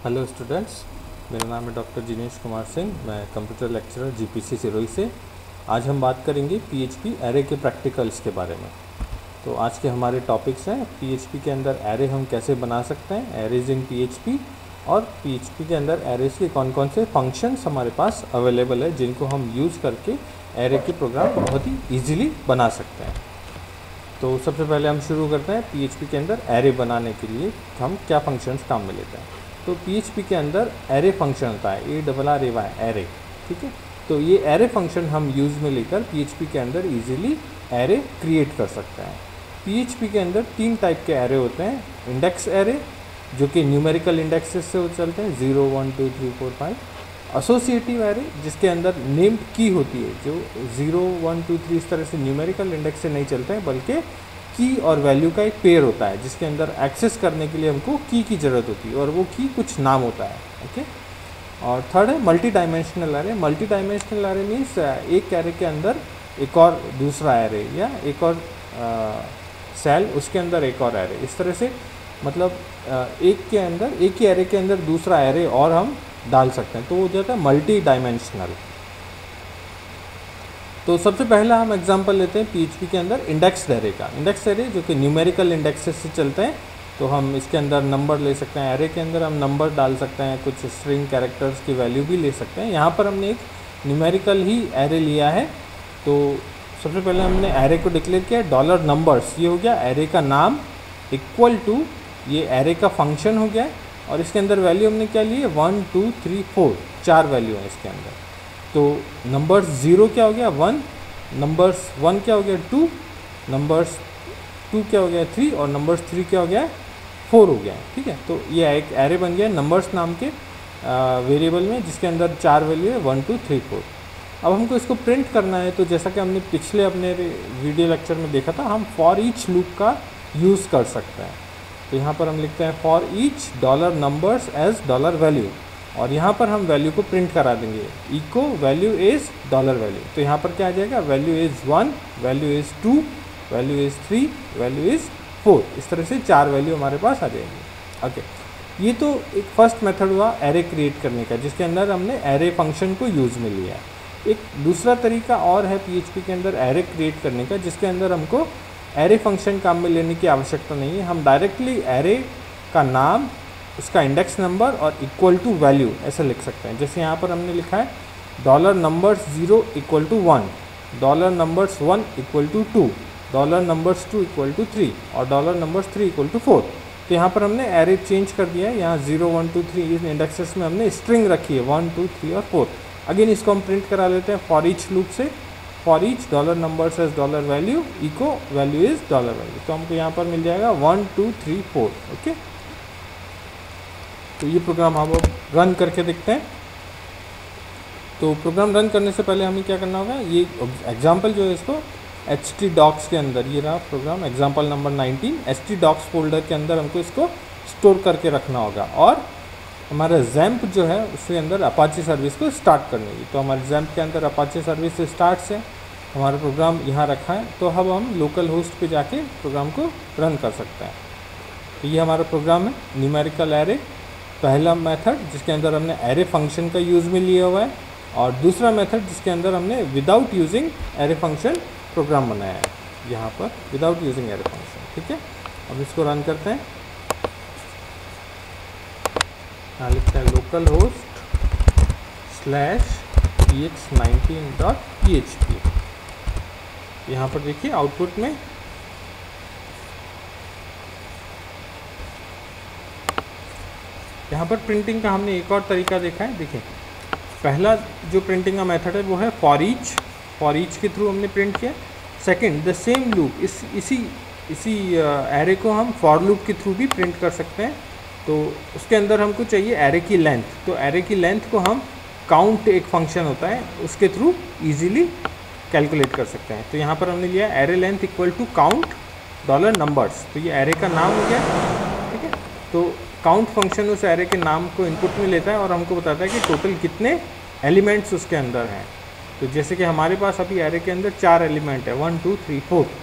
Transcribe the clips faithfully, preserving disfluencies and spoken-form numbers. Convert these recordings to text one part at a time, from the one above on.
Hello students, मेरा नाम है डॉक्टर जिनेश कुमार सिंह। मैं कंप्यूटर लेक्चरर जीपीसी सिरोही से। आज हम बात करेंगे पीएचपी एरे के प्रैक्टिकल्स के बारे में। तो आज के हमारे टॉपिक्स हैं पीएचपी के अंदर एरे हम कैसे बना सकते हैं, एरेज इन पीएचपी, और पीएचपी के अंदर एरेज के कौन कौन से फंक्शंस हमारे पास अवेलेबल है जिनको हम यूज़ करके एरे के प्रोग्राम बहुत ही ईजिली बना सकते हैं। तो सबसे पहले हम शुरू करते हैं पीएचपी के अंदर एरे बनाने के लिए हम क्या फंक्शंस काम में लेते हैं। तो पीएचपी के अंदर एरे फंक्शन होता है, A double R A Y, array. ठीक है, तो ये एरे फंक्शन हम यूज़ में लेकर पीएचपी के अंदर इजीली एरे क्रिएट कर सकते हैं। पीएचपी के अंदर तीन टाइप के एरे होते हैं। इंडेक्स एरे जो कि न्यूमेरिकल इंडेक्सेस से चलते हैं, zero one two three four five. Associative array जिसके अंदर नेम्ड की होती है, जो ज़ीरो वन टू थ्री इस तरह से न्यूमेरिकल इंडेक्स से नहीं चलते हैं, बल्कि की और वैल्यू का एक पेयर होता है जिसके अंदर एक्सेस करने के लिए हमको की की ज़रूरत होती है और वो की कुछ नाम होता है। ओके, और थर्ड है multi dimensional array. Multi dimensional array means एक एरे के अंदर एक और दूसरा एरे, या एक और सेल उसके अंदर एक और एरे, इस तरह से मतलब आ, एक के अंदर एक ही एरे के अंदर दूसरा एरे और हम डाल सकते हैं, तो वो हो जाता है मल्टी डायमेंशनल। तो सबसे पहला हम एग्जांपल लेते हैं पीएचपी के अंदर इंडेक्स एरे का। इंडेक्स एरे जो कि न्यूमेरिकल इंडेक्सेस से चलते हैं, तो हम इसके अंदर नंबर ले सकते हैं। एरे के अंदर हम नंबर डाल सकते हैं, कुछ स्ट्रिंग कैरेक्टर्स की वैल्यू भी ले सकते हैं। यहाँ पर हमने एक न्यूमेरिकल ही एरे लिया है। तो सबसे पहले हमने एरे को डिक्लेयर किया डॉलर नंबर्स, ये हो गया एरे का नाम, इक्वल टू ये एरे का फंक्शन हो गया, और इसके अंदर वैल्यू हमने क्या ली है, वन टू थ्री फोर, चार वैल्यू है इसके अंदर। तो नंबर्स ज़ीरो क्या हो गया, वन, नंबर्स वन क्या हो गया, टू, नंबर्स टू क्या हो गया, थ्री, और नंबर्स थ्री क्या हो गया, फोर हो गया। ठीक है, तो ये एक एरे बन गया नंबर्स नाम के वेरिएबल में, जिसके अंदर चार वैल्यू है, वन टू थ्री फोर। अब हमको इसको प्रिंट करना है, तो जैसा कि हमने पिछले अपने वीडियो लेक्चर में देखा था, हम फॉर ईच लूप का यूज़ कर सकते हैं। तो यहाँ पर हम लिखते हैं for each dollar numbers as dollar value, और यहाँ पर हम वैल्यू को प्रिंट करा देंगे, echo value is dollar value. तो यहाँ पर क्या आ जाएगा, value is one, value is two, value is three, value is four. इस तरह से चार वैल्यू हमारे पास आ जाएगी। ओके, ये तो एक फर्स्ट मेथड हुआ एरे क्रिएट करने का, जिसके अंदर हमने एरे फंक्शन को यूज़ में लिया। एक दूसरा तरीका और है पीएचपी के अंदर एरे क्रिएट करने का, जिसके अंदर हमको एरे फंक्शन काम में लेने की आवश्यकता नहीं है। हम डायरेक्टली एरे का नाम, उसका इंडेक्स नंबर और इक्वल टू वैल्यू ऐसे लिख सकते हैं। जैसे यहाँ पर हमने लिखा है dollar numbers zero equal to one, dollar numbers one equal to two, dollar numbers two equal to three, और dollar numbers three equal to four. तो यहाँ पर हमने एरे चेंज कर दिया है। यहाँ ज़ीरो वन टू थ्री इस इंडेक्सेस में हमने स्ट्रिंग रखी है, वन टू थ्री और फोर। अगेन इसको हम प्रिंट करा लेते हैं फॉर ईच लूप से, for each dollar numbers as dollar value, echo value is dollar value. तो हमको यहाँ पर मिल जाएगा one two three four. Okay, तो ये प्रोग्राम हम अब रन करके देखते हैं। तो प्रोग्राम रन करने से पहले हमें क्या करना होगा, ये एग्जाम्पल जो है इसको एच टी डॉक्स के अंदर, ये रहा program example number nineteen, H T docs folder के अंदर हमको इसको स्टोर करके रखना होगा, और हमारा जैम्प जो है उसके अंदर अपाचे सर्विस को स्टार्ट करनी होगी। तो हमारे जैम्प के अंदर अपाचे सर्विस से स्टार्ट से हमारा प्रोग्राम यहाँ रखा है, तो अब हम लोकल होस्ट पे जाके प्रोग्राम को रन कर सकते हैं। तो ये हमारा प्रोग्राम है न्यूमेरिकल एरे, पहला मेथड जिसके अंदर हमने एरे फंक्शन का यूज़ में लिया हुआ है, और दूसरा मेथड जिसके अंदर हमने without using array function program बनाया है, यहाँ पर विदाउट यूजिंग एरे फंक्शन। ठीक है, अब इसको रन करते हैं। यहाँ लिखते हैं local host slash P X nineteen dot P H P. यहाँ पर देखिए आउटपुट में यहाँ पर प्रिंटिंग का हमने एक और तरीका देखा है। देखिए, पहला जो प्रिंटिंग का मेथड है वो है फॉर ईच, फॉर ईच के थ्रू हमने प्रिंट किया। सेकंड, द सेम लूप, इस इसी इसी एरे को हम फॉर लूप के थ्रू भी प्रिंट कर सकते हैं। तो उसके अंदर हमको चाहिए एरे की लेंथ, तो एरे की लेंथ को हम काउंट, एक फंक्शन होता है, उसके थ्रू इजीली कैलकुलेट कर सकते हैं। तो यहाँ पर हमने लिया array length equal to count dollar numbers, तो ये एरे का नाम हो गया। ठीक है, तो काउंट फंक्शन उस एरे के नाम को इनपुट में लेता है और हमको बताता है कि टोटल कितने एलिमेंट्स उसके अंदर हैं। तो जैसे कि हमारे पास अभी एरे के अंदर चार एलिमेंट है, वन टू थ्री फोर,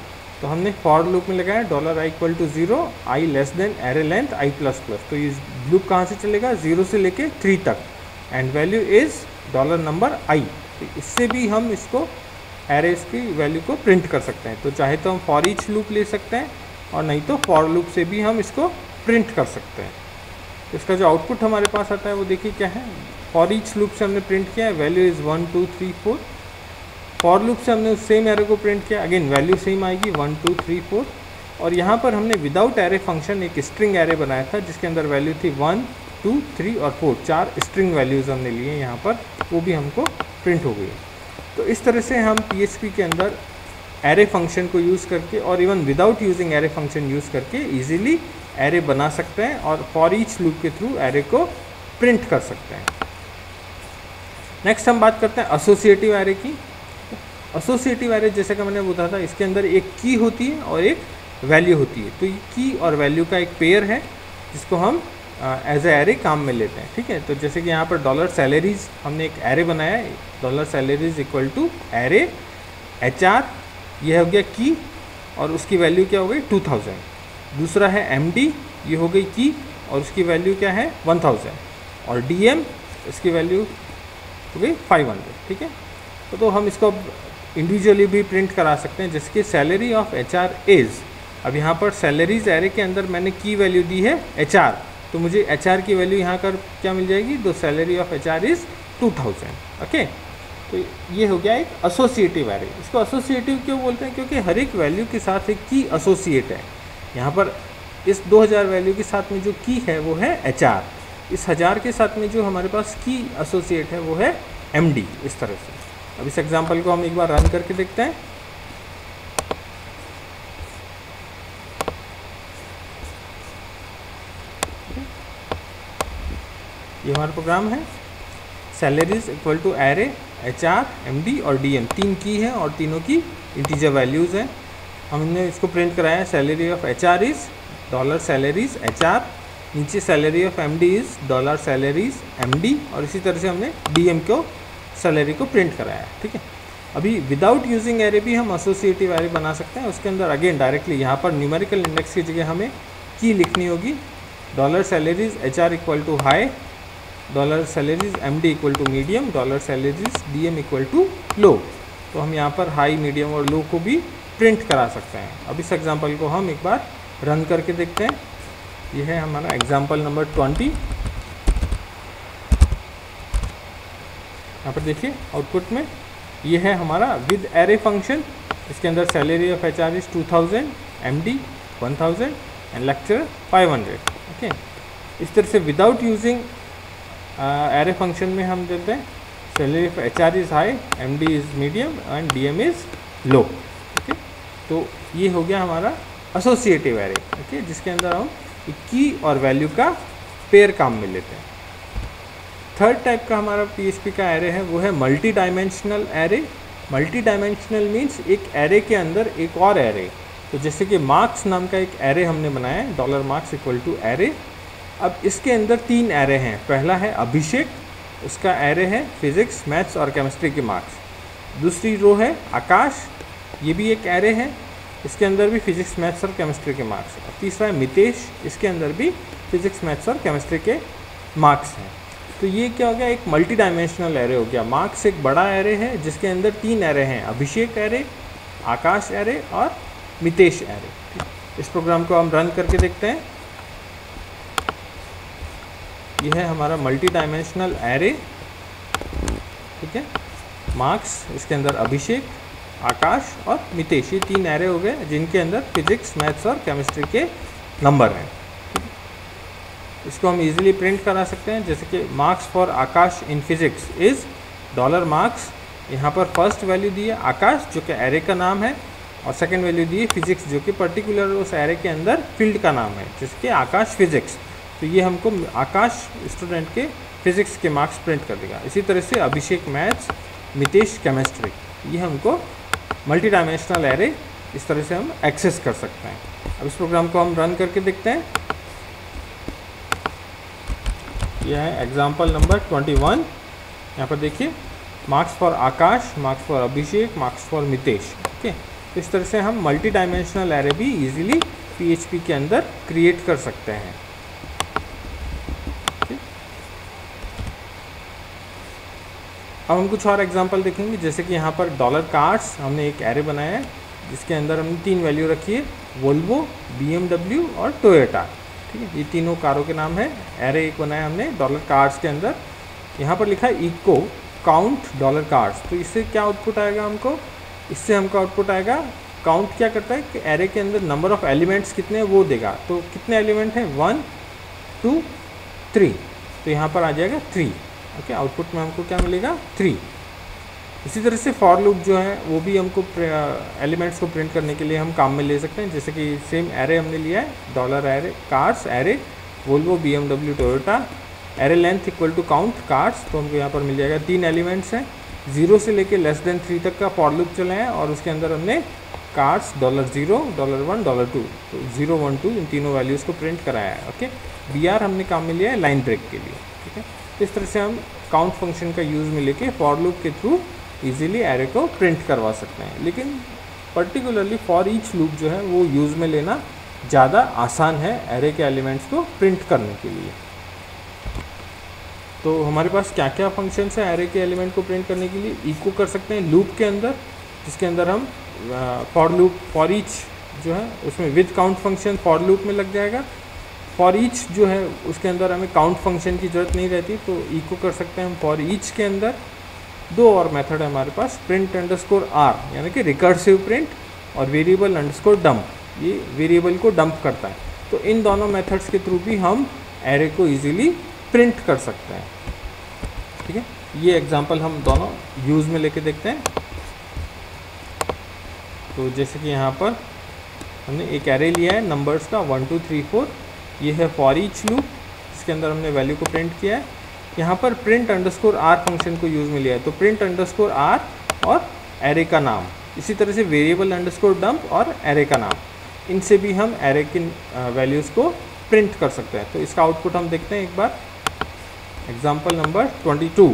तो हमने फॉर लूप में लगाया dollar I equal to zero, I less than array length I plus plus. तो ये लूप कहाँ से चलेगा, जीरो से लेके थ्री तक, and value is dollar number I. तो इससे भी हम इसको एरेस की वैल्यू को प्रिंट कर सकते हैं। तो चाहे तो हम फॉर ईच लूप ले सकते हैं, और नहीं तो फॉर लूप से भी हम इसको प्रिंट कर सकते हैं। तो इसका जो आउटपुट हमारे पास आता है वो देखिए क्या है। फॉर ईच लूप से हमने प्रिंट किया है value is one two three four. For loop से हमने उस सेम एरे को प्रिंट किया, अगेन वैल्यू सेम आएगी वन टू थ्री फोर। और यहाँ पर हमने विदाउट एरे फंक्शन एक स्ट्रिंग एरे बनाया था जिसके अंदर वैल्यू थी वन टू थ्री और फोर, चार स्ट्रिंग वैल्यूज़ हमने लिए यहाँ पर, वो भी हमको प्रिंट हो गई। तो इस तरह से हम पी एच पी के अंदर एरे फंक्शन को यूज़ करके और even without using array function use करके ईजिली एरे बना सकते हैं और फॉर ईच लूप के थ्रू एरे को प्रिंट कर सकते हैं। नेक्स्ट हम बात करते हैं एसोसिएटिव एरे की। एसोसिएटिव एरे जैसे कि मैंने बताया था, इसके अंदर एक की होती है और एक वैल्यू होती है। तो ये की और वैल्यू का एक पेयर है जिसको हम एज ए एरे काम में लेते हैं, ठीक है। तो जैसे कि यहाँ पर डॉलर सैलरीज हमने एक एरे बनाया है, dollar salaries equal to array H R, यह हो गया की और उसकी वैल्यू क्या हो गई टू थाउजेंड। दूसरा है एम डी, ये हो गई की और उसकी वैल्यू क्या है वन थाउजेंड। और डी एम, इसकी वैल्यू हो गई फाइव हंड्रेड, ठीक है। तो, तो हम इसको इंडिविजुअली भी प्रिंट करा सकते हैं, जैसे कि salary of H R is. अब यहाँ पर सैलरीज एरे के अंदर मैंने की वैल्यू दी है एच आर, तो मुझे एच आर की वैल्यू यहाँ कर क्या मिल जाएगी, दो salary of H R is two thousand. Okay, तो ये हो गया एक एसोसिएटिव एरे। इसको एसोसिएटिव क्यों बोलते हैं, क्योंकि हर एक वैल्यू के साथ एक की एसोसिएट है। यहाँ पर इस दो हज़ार वैल्यू के साथ में जो की है वो है एच आर, इस हज़ार के साथ में जो हमारे पास की एसोसिएट है वो है एम डी, इस तरह से। अब इस एग्जांपल को हम एक बार रन करके देखते हैं। ये हमारा प्रोग्राम है, salaries equal to array H R M D और डी एम, तीन की है और तीनों की इंटीजर वैल्यूज़ हैं। हमने इसको प्रिंट कराया है, salary of H R is dollar salaries H R, नीचे salary of M D is dollar salaries M D, और इसी तरह से हमने डी एम को सैलरी को प्रिंट कराया है, ठीक है। अभी विदाउट यूजिंग एरे भी हम एसोसिएटिव एरे बना सकते हैं। उसके अंदर अगेन डायरेक्टली यहाँ पर न्यूमेरिकल इंडेक्स की जगह हमें की लिखनी होगी, dollar salaries H R equal to high, dollar salaries M D equal to medium, dollar salaries D M equal to low. तो हम यहाँ पर हाई, मीडियम और लो को भी प्रिंट करा सकते हैं। अब इस एग्जांपल को हम एक बार रन करके देखते हैं। यह है हमारा एग्जांपल नंबर ट्वेंटी। यहाँ पर देखिए आउटपुट में ये है हमारा विद एरे फंक्शन। इसके अंदर salary of H R is two thousand, M D one thousand and lecture five hundred. Okay, इस तरह से विदाउट यूजिंग एरे फंक्शन में हम देते हैं salary of H R is high, M D is medium and D M is low. Okay, तो ये हो गया हमारा एसोसिएटिव एरे, ओके, जिसके अंदर हम की और वैल्यू का पेयर काम में लेते हैं। थर्ड टाइप का हमारा पीएचपी का एरे है वो है multi dimensional array. Multi dimensional means एक एरे के अंदर एक और एरे। तो जैसे कि मार्क्स नाम का एक एरे हमने बनाया है, dollar marks equal to array. अब इसके अंदर तीन एरे हैं। पहला है अभिषेक, उसका एरे है फिजिक्स, मैथ्स और केमिस्ट्री के मार्क्स। दूसरी रो है आकाश, ये भी एक एरे है, इसके अंदर भी फिजिक्स, मैथ्स और केमिस्ट्री के मार्क्स। और तीसरा है मितेश, इसके अंदर भी फिजिक्स, मैथ्स और केमिस्ट्री के मार्क्स हैं। तो ये क्या हो गया, एक मल्टी डायमेंशनल एरे हो गया। मार्क्स एक बड़ा एरे है जिसके अंदर तीन एरे हैं, अभिषेक एरे, आकाश एरे और मितेश एरे। इस प्रोग्राम को हम रन करके देखते हैं। यह है हमारा मल्टी डायमेंशनल एरे, ठीक है। मार्क्स, इसके अंदर अभिषेक, आकाश और मितेश, ये तीन एरे हो गए जिनके अंदर फिजिक्स, मैथ्स और केमिस्ट्री के नंबर हैं। इसको हम इजीली प्रिंट करा सकते हैं, जैसे कि marks for Aakash in physics is dollar marks. यहाँ पर फर्स्ट वैल्यू दी है आकाश जो कि एरे का नाम है, और सेकंड वैल्यू दी है फिजिक्स जो कि पर्टिकुलर उस एरे के अंदर फील्ड का नाम है, जैसे कि आकाश फिजिक्स। तो ये हमको आकाश स्टूडेंट के फिजिक्स के मार्क्स प्रिंट कर देगा। इसी तरह से अभिषेक मैथ्स, मितेश केमिस्ट्री, ये हमको मल्टी डायमेंशनल एरे इस तरह से हम एक्सेस कर सकते हैं। अब इस प्रोग्राम को हम रन करके देखते हैं। यह है एग्जाम्पल नंबर ट्वेंटी वन। यहाँ पर देखिए marks for Aakash, marks for Abhishek, marks for Mitesh. Okay, तो इस तरह से हम मल्टी डायमेंशनल एरे भी इजीली पीएचपी के अंदर क्रिएट कर सकते हैं। अब हम कुछ और एग्जांपल देखेंगे, जैसे कि यहाँ पर डॉलर कार्स हमने एक एरे बनाया है जिसके अंदर हमने तीन वैल्यू रखी है, वोल्वो, बीएमडब्ल्यू और टोयोटा। ठीक है, ये तीनों कारों के नाम है। एरे एक बनाया हमने डॉलर कार्स के अंदर। यहाँ पर लिखा है इको काउंट डॉलर कार्स। तो इससे क्या आउटपुट आएगा हमको, इससे हमको आउटपुट आएगा, काउंट क्या करता है कि एरे के अंदर नंबर ऑफ एलिमेंट्स कितने हैं वो देगा। तो कितने एलिमेंट हैं, वन टू थ्री, तो यहाँ पर आ जाएगा थ्री। ओके, आउटपुट में हमको क्या मिलेगा, थ्री। इसी तरह से फॉर लूप जो है वो भी हमको एलिमेंट्स को प्रिंट करने के लिए हम काम में ले सकते हैं। जैसे कि सेम एरे हमने लिया है, dollar array cars array Volvo BMW Toyota, array length equal to count cars, तो हमको यहाँ पर मिल जाएगा तीन एलिमेंट्स हैं। जीरो से लेके लेस देन थ्री तक का फॉर लूप चलाया है और उसके अंदर हमने cars dollar zero, dollar one, dollar two, तो जीरो वन टू इन तीनों वैल्यूज़ को प्रिंट कराया है। ओके, बी आर हमने काम में लिया है लाइन ब्रेक के लिए। ठीक है, तो इस तरह से हम काउंट फंक्शन का यूज़ में लेके फॉर लूप के थ्रू इजीली एरे को प्रिंट करवा सकते हैं। लेकिन पर्टिकुलरली फॉर ईच लूप जो है वो यूज़ में लेना ज़्यादा आसान है एरे के एलिमेंट्स को प्रिंट करने के लिए। तो हमारे पास क्या क्या फंक्शंस हैं एरे के एलिमेंट को प्रिंट करने के लिए। इको कर सकते हैं लूप के अंदर, जिसके अंदर हम फॉर लूप फॉर ईच जो है उसमें with count function for loop में लग जाएगा। फॉर ईच जो है उसके अंदर हमें काउंट फंक्शन की ज़रूरत नहीं रहती, तो इको कर सकते हैं हम फॉर ईच के अंदर। दो और मेथड है हमारे पास, प्रिंट अंडरस्कोर आर यानी कि रिकर्सिव प्रिंट, और वेरिएबल अंडरस्कोर डंप, ये वेरिएबल को डंप करता है। तो इन दोनों मेथड्स के थ्रू भी हम एरे को इजीली प्रिंट कर सकते हैं। ठीक है, ये एग्जांपल हम दोनों यूज़ में लेके देखते हैं। तो जैसे कि यहाँ पर हमने एक एरे लिया है नंबर्स का वन टू थ्री फोर, ये है फॉर ईच लूप, इसके अंदर हमने वैल्यू को प्रिंट किया है। यहाँ पर प्रिंट अंडरस्कोर आर फंक्शन को यूज़ में लिया है, तो प्रिंट अंडरस्कोर आर और एरे का नाम। इसी तरह से वेरिएबल अंडरस्कोर डंप और एरे का नाम, इनसे भी हम एरे की वैल्यूज़ को प्रिंट कर सकते हैं। तो इसका आउटपुट हम देखते हैं एक बार। एग्जाम्पल नंबर ट्वेंटी टू,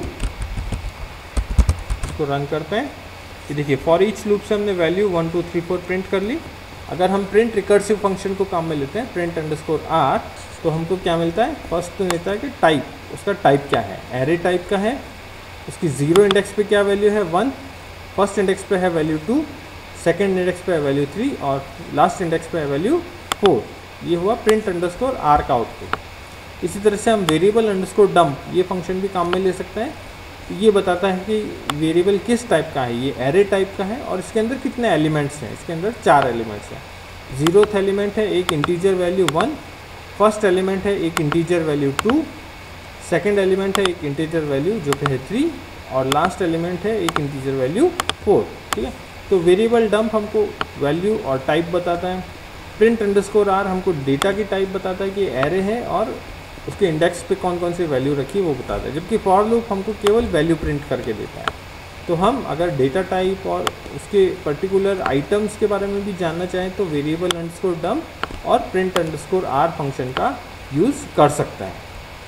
इसको रन करते हैं। ये देखिए फॉर ईच लूप से हमने value one two three four print कर ली। अगर हम प्रिंट रिकर्सिव फंक्शन को काम में लेते हैं, प्रिंट अंडरस्कोर आर, तो हमको क्या मिलता है, फर्स्ट तो मिलता है कि टाइप, उसका टाइप क्या है, एरे टाइप का है, उसकी ज़ीरो इंडेक्स पे क्या वैल्यू है, वन, फर्स्ट इंडेक्स पे है वैल्यू टू, सेकंड इंडेक्स पे है वैल्यू थ्री और लास्ट इंडेक्स पे है वैल्यू फोर। ये हुआ प्रिंट अंडरस्कोर आर का आउटपुट। इसी तरह से हम वेरिएबल अंडरस्कोर डंप, ये फंक्शन भी काम में ले सकते हैं। ये बताता है कि वेरिएबल किस टाइप का है, ये एरे टाइप का है और इसके अंदर कितने एलिमेंट्स हैं। इसके अंदर चार एलिमेंट्स हैं। जीरोथ एलिमेंट है एक integer value one, first element है एक integer value two, second element है एक इंटीजर वैल्यू जो कि है थ्री, और लास्ट एलिमेंट है एक इंटीजर वैल्यू फोर। ठीक है, तो वेरिएबल डंप हमको वैल्यू और टाइप बताता है। प्रिंट अंडरस्कोर आर हमको डेटा की टाइप बताता है कि एरे है और उसके इंडेक्स पे कौन कौन सी वैल्यू रखी है वो बताता है, जबकि फॉर लूप हमको केवल वैल्यू प्रिंट करके देता है। तो हम अगर डेटा टाइप और उसके पर्टिकुलर आइटम्स के बारे में भी जानना चाहें तो वेरिएबल अंडरस्कोर डंप और प्रिंट अंडरस्कोर आर फंक्शन का यूज़ कर सकते हैं।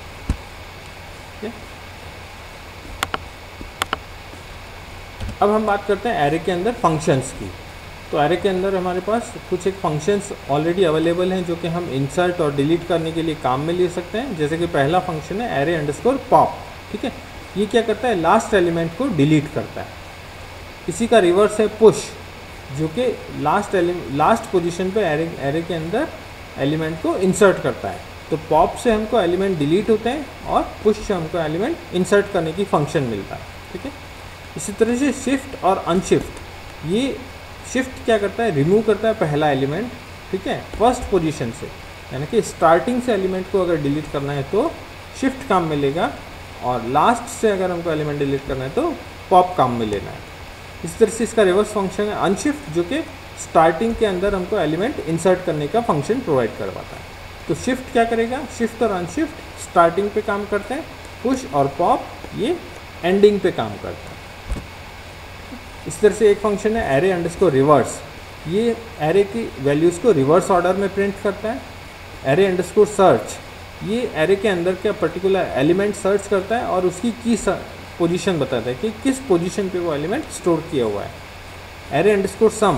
अब हम बात करते हैं एरे के अंदर फंक्शंस की। तो एरे के अंदर हमारे पास कुछ एक फंक्शंस ऑलरेडी अवेलेबल हैं जो कि हम इंसर्ट और डिलीट करने के लिए काम में ले सकते हैं। जैसे कि पहला फंक्शन है एरे अंडरस्कोर पॉप। ठीक है, ये क्या करता है, लास्ट एलिमेंट को डिलीट करता है। इसी का रिवर्स है पुश, जो कि लास्ट एलिमेंट लास्ट पोजीशन पे एरे एरे के अंदर एलिमेंट को इंसर्ट करता है। तो पॉप से हमको एलिमेंट डिलीट होते हैं और पुश से हमको एलिमेंट इंसर्ट करने की फंक्शन मिलता है। ठीक है, इसी तरह से शिफ्ट और अनशिफ्ट, ये शिफ्ट क्या करता है, रिमूव करता है पहला एलिमेंट, ठीक है, फर्स्ट पोजीशन से, यानी कि स्टार्टिंग से एलिमेंट को अगर डिलीट करना है तो शिफ्ट काम में लेगा, और लास्ट से अगर हमको एलिमेंट डिलीट करना है तो पॉप काम में लेना है। इस तरह से इसका रिवर्स फंक्शन है अनशिफ्ट, जो कि स्टार्टिंग के अंदर हमको एलिमेंट इंसर्ट करने का फंक्शन प्रोवाइड करवाता है। तो शिफ्ट क्या करेगा, शिफ्ट और अनशिफ्ट स्टार्टिंग पे काम करते हैं, पुश और पॉप ये एंडिंग पे काम करते हैं। इस तरह से एक फंक्शन है एरे अंडरस्कोर रिवर्स, ये एरे की वैल्यूज़ को रिवर्स ऑर्डर में प्रिंट करता है। एरे अंडरस्कोर सर्च, ये एरे के अंदर का पर्टिकुलर एलिमेंट सर्च करता है और उसकी की पोजीशन बताता है कि किस पोजीशन पे वो एलिमेंट स्टोर किया हुआ है। एरे अंडरस्कोर सम,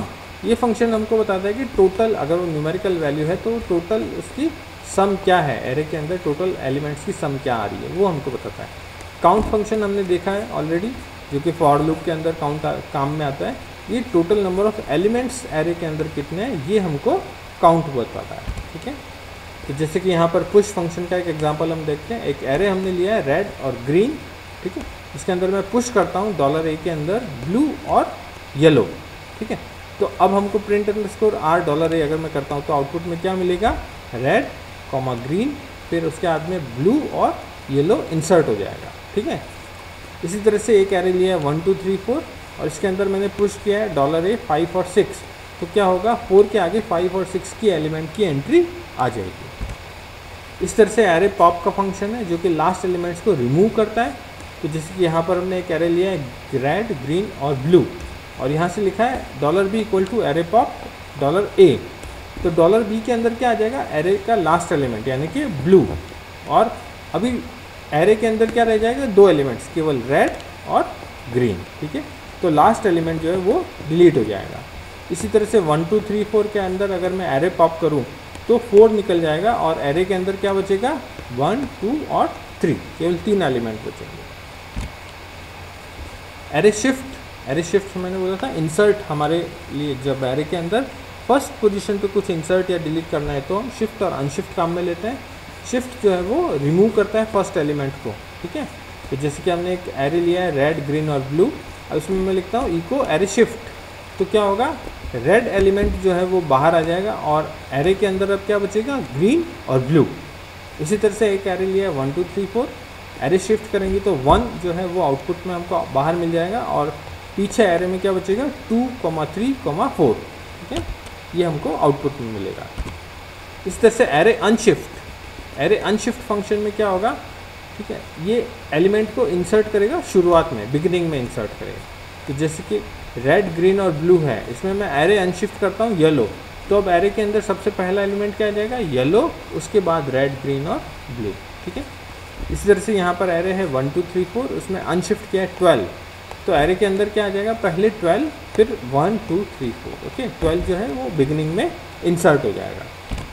ये फंक्शन हमको बताता है कि टोटल, अगर वो न्यूमेरिकल वैल्यू है तो टोटल उसकी सम क्या है, एरे के अंदर टोटल एलिमेंट्स की सम क्या आ रही है वो हमको बताता है। काउंट फंक्शन हमने देखा है ऑलरेडी, जो कि फॉर लूप के अंदर काउंट काम में आता है। ये total number of elements array के अंदर कितने हैं ये हमको काउंट बताता है, ठीक है। तो जैसे कि यहाँ पर पुश फंक्शन का एक एग्जांपल हम देखते हैं। एक एरे हमने लिया है रेड और ग्रीन, ठीक है। इसके अंदर मैं पुश करता हूँ डॉलर ए के अंदर ब्लू और येलो, ठीक है। तो अब हमको print underscore R dollar A अगर मैं करता हूँ तो आउटपुट में क्या मिलेगा, रेड कॉमा ग्रीन, फिर उसके बाद में ब्लू और येलो इंसर्ट हो जाएगा, ठीक है। इसी तरह से एक एरे लिया है वन टू थ्री फोर और इसके अंदर मैंने पुश किया है डॉलर ए फाइव और सिक्स, तो क्या होगा, फोर के आगे फाइव और सिक्स की एलिमेंट की एंट्री आ जाएगी। इस तरह से एरे पॉप का फंक्शन है जो कि लास्ट एलिमेंट्स को रिमूव करता है। तो जैसे कि यहाँ पर हमने एक एरे लिया है रेड ग्रीन और ब्लू और यहाँ से लिखा है dollar B equal to array pop dollar A, तो डॉलर बी के अंदर क्या आ जाएगा, एरे का लास्ट एलिमेंट यानी कि ब्लू, और अभी एरे के अंदर क्या रह जाएगा, दो एलिमेंट्स, केवल रेड और ग्रीन, ठीक है। तो लास्ट एलिमेंट जो है वो डिलीट हो जाएगा। इसी तरह से वन टू थ्री फोर के अंदर अगर मैं एरे पॉप करूं तो फोर निकल जाएगा और एरे के अंदर क्या बचेगा, वन टू और थ्री, केवल तीन एलिमेंट बचेंगे। एरे शिफ्ट, एरे शिफ्ट मैंने बोला था इंसर्ट हमारे लिए, जब एरे के अंदर फर्स्ट पोजीशन पे कुछ इंसर्ट या डिलीट करना है तो हम शिफ्ट और अनशिफ्ट काम में लेते हैं। शिफ्ट जो है वो रिमूव करता है फर्स्ट एलिमेंट को, ठीक है। तो जैसे कि हमने एक एरे लिया है रेड ग्रीन और ब्लू, और उसमें मैं लिखता हूँ इको एरे शिफ्ट, तो क्या होगा, रेड एलिमेंट जो है वो बाहर आ जाएगा और एरे के अंदर अब क्या बचेगा, ग्रीन और ब्लू। इसी तरह से एक एरे लिया है one two three four, array shift करेंगे तो वन जो है वो आउटपुट में हमको बाहर मिल जाएगा और पीछे एरे में क्या बचेगा, two comma three comma four, ठीक है, ये हमको आउटपुट में मिलेगा। इस तरह से array unshift, array unshift function में क्या होगा, ठीक है, ये एलिमेंट को इंसर्ट करेगा शुरुआत में, बिगिनिंग में इंसर्ट करेगा। तो जैसे कि रेड ग्रीन और ब्लू है, इसमें मैं एरे अनशिफ्ट करता हूँ येलो, तो अब एरे के अंदर सबसे पहला एलिमेंट क्या आ जाएगा, येलो, उसके बाद रेड ग्रीन और ब्लू, ठीक है। इसी तरह से यहाँ पर एरे है वन टू थ्री फोर, उसमें अनशिफ्ट किया है ट्वेल्व, तो एरे के अंदर क्या आ जाएगा, पहले ट्वेल्व फिर one two three four, okay, twelve जो है वो बिगिनिंग में इंसर्ट हो जाएगा।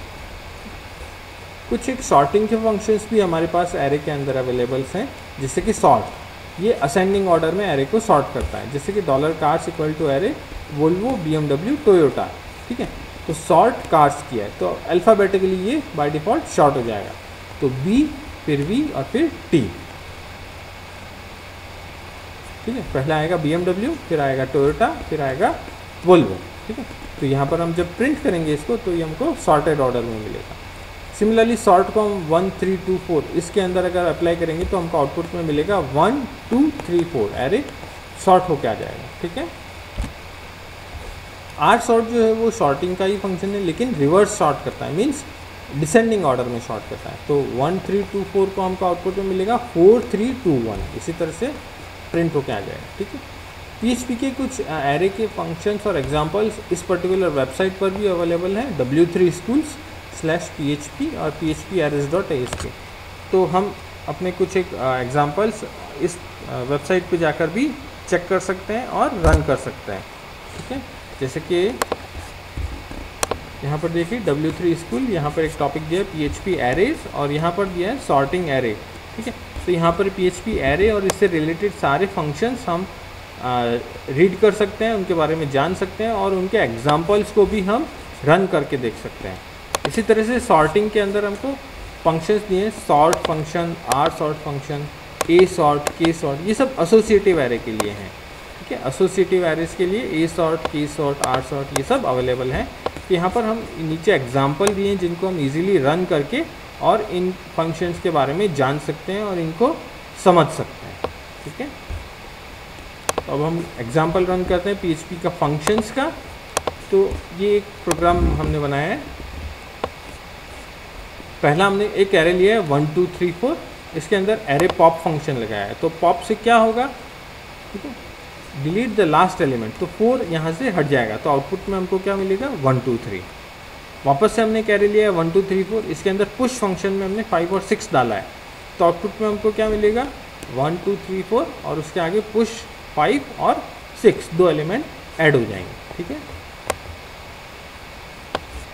कुछ एक सॉर्टिंग के फंक्शंस भी हमारे पास एरे के अंदर अवेलेबल्स हैं, जैसे कि सॉर्ट, ये असेंडिंग ऑर्डर में एरे को सॉर्ट करता है। जैसे कि dollar cars equal to array Volvo B M W Toyota, ठीक है, तो सॉर्ट कार्स किया है तो अल्फ़ाबेटिकली ये बाय डिफ़ॉल्ट शॉर्ट हो जाएगा, तो बी फिर वी और फिर टी, ठीक है। पहला आएगा बी एम डब्ल्यू, फिर आएगा टोयोटा, फिर आएगा वोल्वो, ठीक है। तो यहाँ पर हम जब प्रिंट करेंगे इसको तो ये हमको सॉर्टेड ऑर्डर में मिलेगा। सिमिलरली सॉर्ट को हम वन थ्री टू फोर इसके अंदर अगर अप्लाई करेंगे तो हमको आउटपुट में मिलेगा one two three four, array sort होके आ जाएगा, ठीक है। आर सॉर्ट जो है वो सॉर्टिंग का ही फंक्शन है, लेकिन रिवर्स सॉर्ट करता है, मीन्स डिसेंडिंग ऑर्डर में सॉर्ट करता है। तो वन थ्री टू फोर को हमको आउटपुट में मिलेगा फोर थ्री टू वन, इसी तरह से प्रिंट होके आ जाएगा, ठीक है। पीएचपी के कुछ एरे के फंक्शंस और एग्जांपल्स इस पर्टिकुलर वेबसाइट पर भी अवेलेबल हैं, W three schools slash P H P और P H P arrays dot A S के। तो हम अपने कुछ एक एग्जांपल्स इस वेबसाइट पे जाकर भी चेक कर सकते हैं और रन कर सकते हैं, ठीक है। जैसे कि यहाँ पर देखिए डब्ल्यू थ्री स्कूल, यहाँ पर एक टॉपिक दिया है पी एच पी एरेज और यहाँ पर दिया है सॉर्टिंग एरे, ठीक है। तो यहाँ पर पी एच पी एरे और इससे रिलेटेड सारे फंक्शंस हम रीड कर सकते हैं, उनके बारे में जान सकते हैं और उनके एग्जांपल्स को भी हम रन करके देख सकते हैं। इसी तरह से सॉर्टिंग के अंदर हमको फंक्शंस दिए हैं, sort function, R sort function, A sort, K sort, ये सब एसोसिएटिव एरे के लिए हैं, ठीक है। एसोसिएटिव एरेज के लिए A sort, K sort, R sort ये सब अवेलेबल हैं। तो यहाँ पर हम नीचे एग्जाम्पल दिए हैं जिनको हम इजीली रन करके और इन फंक्शंस के बारे में जान सकते हैं और इनको समझ सकते हैं, ठीक है। तो अब हम एग्जाम्पल रन करते हैं पीएचपी का फंक्शंस का। तो ये एक प्रोग्राम हमने बनाया है। पहला हमने एक एरे लिया है वन टू थ्री फोर, इसके अंदर एरे पॉप फंक्शन लगाया है। तो पॉप से क्या होगा, ठीक है, डिलीट द लास्ट एलिमेंट, तो फोर यहाँ से हट जाएगा, तो आउटपुट में हमको क्या मिलेगा, वन टू थ्री। वापस से हमने एक एरे लिया है वन टू थ्री फोर, इसके अंदर पुश फंक्शन में हमने फाइव और सिक्स डाला है, तो आउटपुट में हमको क्या मिलेगा, वन टू थ्री फोर और उसके आगे पुश फाइव और सिक्स, दो एलिमेंट ऐड हो जाएंगे, ठीक है।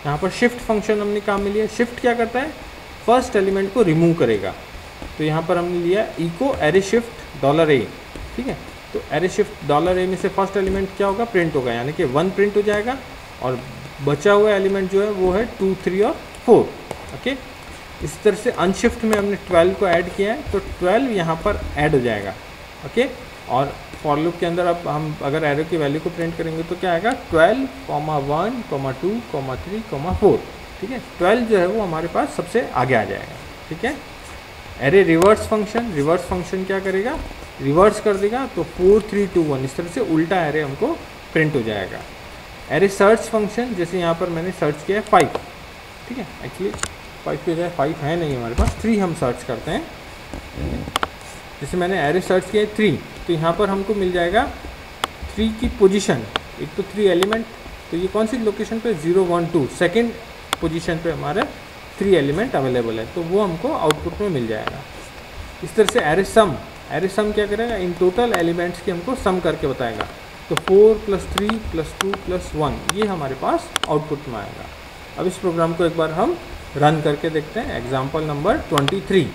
यहाँ पर शिफ्ट फंक्शन हमने काम में लिया। शिफ्ट क्या करता है, फर्स्ट एलिमेंट को रिमूव करेगा। तो यहाँ पर हमने लिया echo array shift dollar A, ठीक है। तो एरे शिफ्ट डॉलर ए में से फर्स्ट एलिमेंट क्या होगा, प्रिंट होगा, यानी कि वन प्रिंट हो जाएगा और बचा हुआ एलिमेंट जो है वो है टू, थ्री और फोर। ओके, इस तरह से अनशिफ्ट में हमने ट्वेल्व को ऐड किया है, तो ट्वेल्व यहाँ पर ऐड हो जाएगा। ओके, और फॉर लूप के अंदर अब हम अगर एरो की वैल्यू को प्रिंट करेंगे तो क्या आएगा, twelve comma one comma two comma three comma four, ठीक है। ट्वेल्व जो है वो हमारे पास सबसे आगे आ जाएगा, ठीक है। Array reverse function, reverse function क्या करेगा, रिवर्स कर देगा, तो फोर थ्री टू वन इस तरह से उल्टा एरे हमको प्रिंट हो जाएगा। एरे सर्च फंक्शन, जैसे यहाँ पर मैंने सर्च किया है फाइव, ठीक है। एक्चुअली फाइव की बजाय फाइव है नहीं हमारे पास, थ्री हम सर्च करते हैं। जैसे मैंने एरे सर्च किया है थ्री, तो यहाँ पर हमको मिल जाएगा थ्री की पोजीशन, एक तो थ्री एलिमेंट, तो ये कौन सी लोकेशन पे, zero one two, second position पे हमारे थ्री एलिमेंट अवेलेबल है, तो वो हमको आउटपुट में मिल जाएगा। इस तरह से एरे सम, एरे सम क्या करेगा, इन टोटल एलिमेंट्स की हमको सम करके बताएगा। तो four plus three plus two plus one, ये हमारे पास आउटपुट में आएगा। अब इस प्रोग्राम को एक बार हम रन करके देखते हैं। Example number twenty three,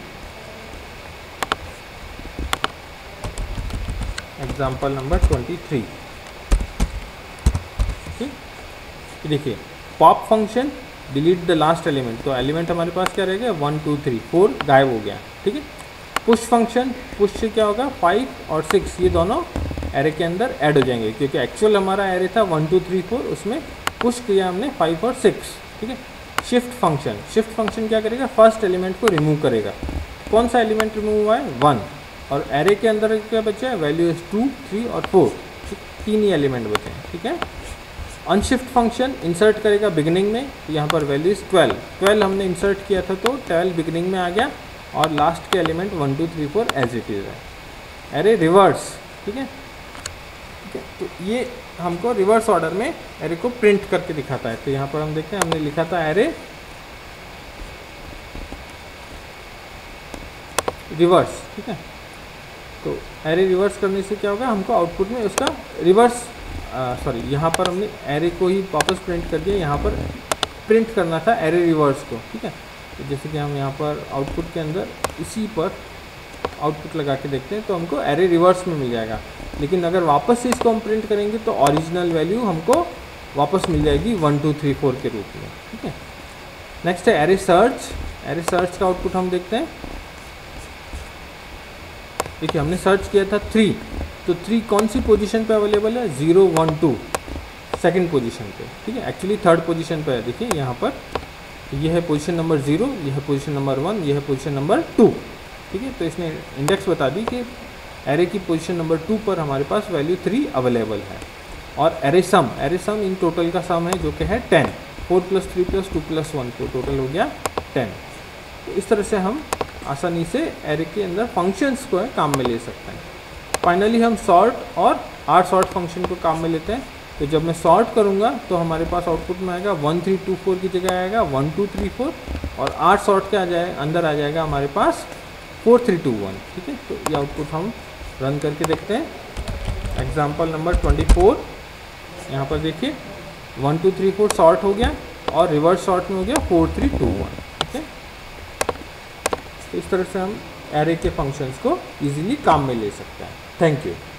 example number twenty three, ठीक। देखिए, pop function delete the last element, तो एलिमेंट हमारे पास क्या रहेगा, वन टू थ्री फोर गायब हो गया, ठीक है। पुश फंक्शन, पुश से क्या होगा, फाइव और सिक्स ये दोनों एरे के अंदर ऐड हो जाएंगे, क्योंकि एक्चुअल हमारा एरे था वन टू थ्री फोर, उसमें पुश किया हमने फाइव और सिक्स, ठीक है। शिफ्ट फंक्शन, शिफ्ट फंक्शन क्या करेगा, फर्स्ट एलिमेंट को रिमूव करेगा। कौन सा एलिमेंट रिमूव हुआ है, वन, और एरे के अंदर क्या बचा है, वैल्यू इज टू, थ्री और फोर, तीन ही एलिमेंट बचे हैं, ठीक है। अनशिफ्ट फंक्शन इंसर्ट करेगा बिगिनिंग में, यहाँ पर वैल्यू इज ट्वेल्व, ट्वेल्व हमने इंसर्ट किया था तो ट्वेल्व बिगिनिंग में आ गया, और लास्ट के element one two three four as it is है। एरे रिवर्स, ठीक है, ठीक है। तो ये हमको रिवर्स ऑर्डर में एरे को प्रिंट करके दिखाता है। तो यहाँ पर हम देखते हैं, हमने लिखा था एरे रिवर्स, ठीक है। तो एरे रिवर्स करने से क्या होगा, हमको आउटपुट में उसका रिवर्स, सॉरी यहाँ पर हमने एरे को ही वापस प्रिंट कर दिया, यहाँ पर प्रिंट करना था एरे रिवर्स को, ठीक है। तो जैसे कि हम यहाँ पर आउटपुट के अंदर इसी पर आउटपुट लगा के देखते हैं, तो हमको एरे रिवर्स में मिल जाएगा। लेकिन अगर वापस से इसको हम प्रिंट करेंगे तो ओरिजिनल वैल्यू हमको वापस मिल जाएगी वन टू थ्री फोर के रूप में, ठीक है। नेक्स्ट है एरे सर्च, एरे सर्च का आउटपुट हम देखते हैं। देखिए, हमने सर्च किया था थ्री, तो थ्री कौन सी पोजीशन पे अवेलेबल है, zero one two, second position पे, ठीक है। एक्चुअली थर्ड पोजीशन पे है, देखिए यहाँ पर ये है पोजीशन नंबर ज़ीरो, ये है पोजीशन नंबर वन, ये है पोजीशन नंबर टू, ठीक है। तो इसने इंडेक्स बता दी कि एरे की पोजीशन नंबर टू पर हमारे पास वैल्यू थ्री अवेलेबल है। और array sum, array sum in total का सम है जो कि है ten, four plus three plus two plus one, तो टोटल हो गया टेन। तो इस तरह से हम आसानी से एरे के अंदर फंक्शंस को है काम में ले सकते हैं। फाइनली हम सॉर्ट और आर सॉर्ट फंक्शन को काम में लेते हैं। तो जब मैं सॉर्ट करूँगा तो हमारे पास आउटपुट में आएगा वन थ्री टू फोर की जगह आएगा वन टू थ्री फोर, और आर सॉर्ट के आ जाए अंदर आ जाएगा हमारे पास फोर थ्री टू वन, ठीक है। तो ये आउटपुट हम रन करके देखते हैं। एग्जाम्पल नंबर ट्वेंटी फोर, यहाँ पर देखिए one two three four sort हो गया और रिवर्स सॉर्ट में हो गया फोर थ्री टू वन, ठीक है। तो इस तरह से हम एरे के फंक्शंस को इजीली काम में ले सकते हैं। Thank you.